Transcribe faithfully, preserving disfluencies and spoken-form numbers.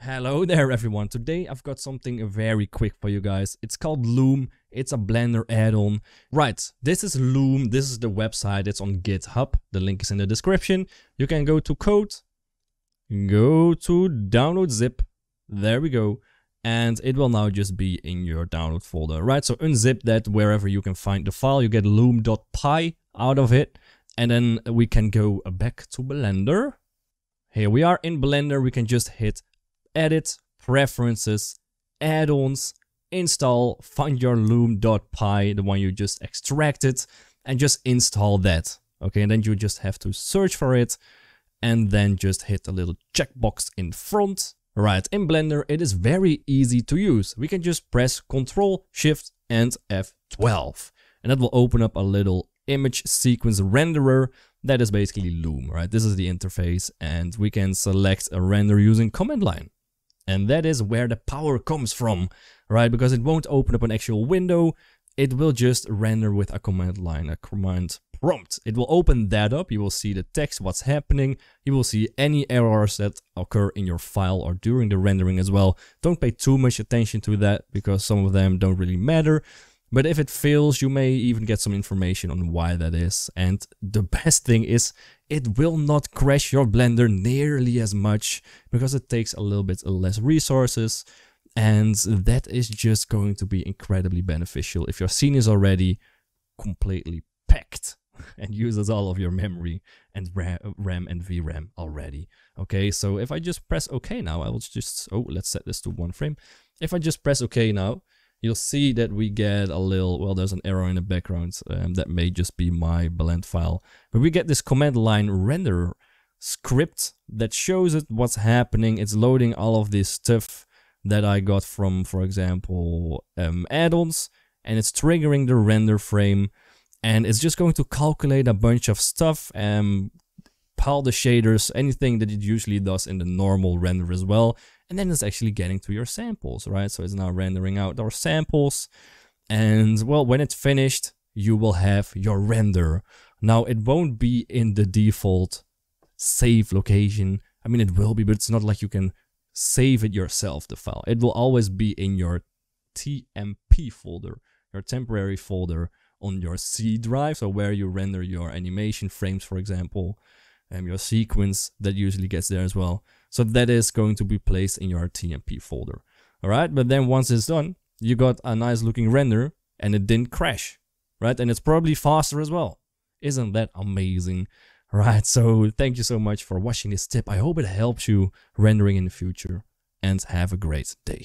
Hello there everyone, today I've got something very quick for you guys. It's called Loom, it's a Blender add-on. Right, this is Loom, this is the website, it's on GitHub, the link is in the description. You can go to code, go to download zip, there we go. And it will now just be in your download folder, right? So unzip that wherever you can find the file, you get loom dot P Y out of it. And then we can go back to Blender. Here we are in Blender, we can just hit Edit, Preferences, Add-ons, Install, find your loom dot P Y, the one you just extracted, and just install that. Okay, and then you just have to search for it, and then just hit the little checkbox in front. Right, in Blender it is very easy to use. We can just press Control, Shift, and F twelve. And that will open up a little image sequence renderer. That is basically Loom, right? This is the interface, and we can select a render using command line. And that is where the power comes from, right? Because it won't open up an actual window. It will just render with a command line, a command prompt. It will open that up. You will see the text, what's happening. You will see any errors that occur in your file or during the rendering as well. Don't pay too much attention to that because some of them don't really matter. But if it fails, you may even get some information on why that is. And the best thing is, it will not crash your Blender nearly as much because it takes a little bit less resources. And that is just going to be incredibly beneficial if your scene is already completely packed and uses all of your memory and RAM and V RAM already. Okay, so if I just press OK now, I will just, oh, let's set this to one frame. If I just press OK now, you'll see that we get a little, well, there's an error in the background. Um, that may just be my blend file. But we get this command line render script that shows it what's happening. It's loading all of this stuff that I got from, for example, um, add-ons. And it's triggering the render frame. And it's just going to calculate a bunch of stuff, um, pile the shaders, anything that it usually does in the normal render as well. And then it's actually getting to your samples, right? So it's now rendering out our samples. And well, when it's finished, you will have your render. Now it won't be in the default save location. I mean, it will be, but it's not like you can save it yourself, the file. It will always be in your T M P folder, your temporary folder on your C drive. So where you render your animation frames, for example. Um, your sequence that usually gets there as well. So that is going to be placed in your T M P folder. Alright, but then once it's done, you got a nice looking render and it didn't crash. Right, and it's probably faster as well. Isn't that amazing? Right, so thank you so much for watching this tip. I hope it helps you rendering in the future and have a great day.